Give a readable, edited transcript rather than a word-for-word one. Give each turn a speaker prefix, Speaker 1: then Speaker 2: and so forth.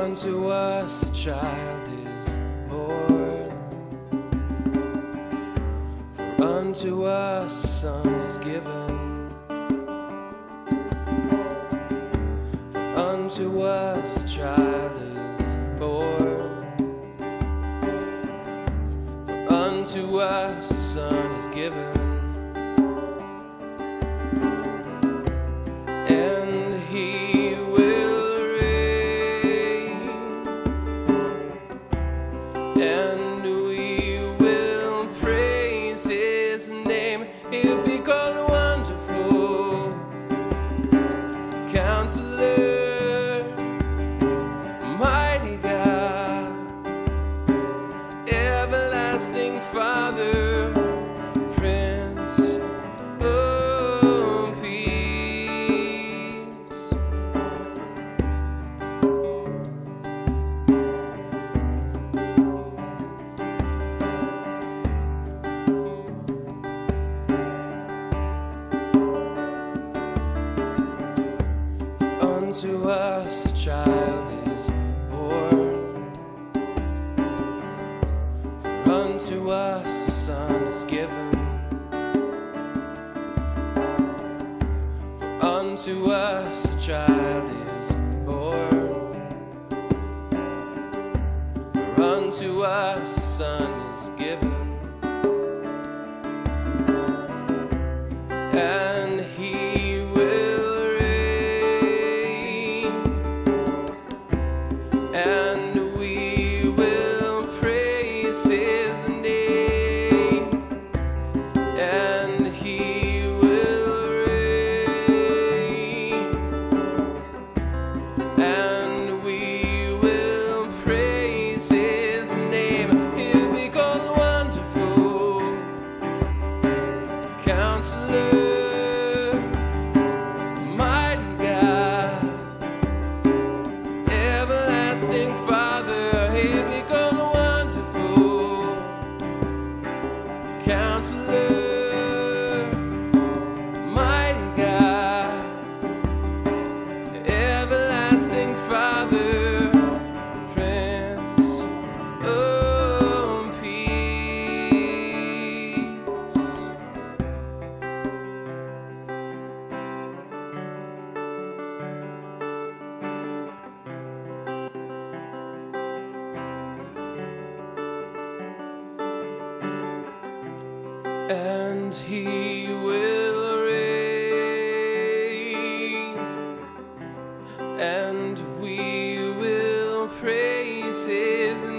Speaker 1: Unto us a child is born, for unto us a son is given, for unto us a child is born, for unto us a son is given. And we will praise his name. He'll be called Wonderful Counselor, Mighty God, Everlasting Father, Prince of Peace. Unto us a child is born, for unto us a son is given, for unto us a child is born, for unto us a son is given, and he will reign, and we will praise his name, and he will reign, and we will praise his name. He'll be called Wonderful Counselor, Mighty God, Everlasting Father. He'll be called Wonderful Counselor, Mighty God, Everlasting Father, Prince of Peace. And he will reign, and we will praise his name.